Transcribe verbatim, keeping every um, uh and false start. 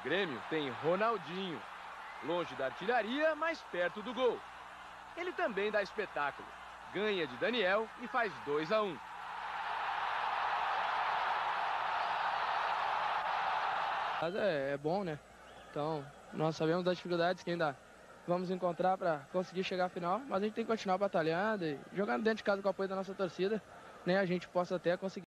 Grêmio tem Ronaldinho, longe da artilharia, mas perto do gol. Ele também dá espetáculo, ganha de Daniel e faz dois a um. É, é bom, né? Então, nós sabemos das dificuldades que ainda vamos encontrar para conseguir chegar à final, mas a gente tem que continuar batalhando e jogando dentro de casa com o apoio da nossa torcida, né? A gente possa até conseguir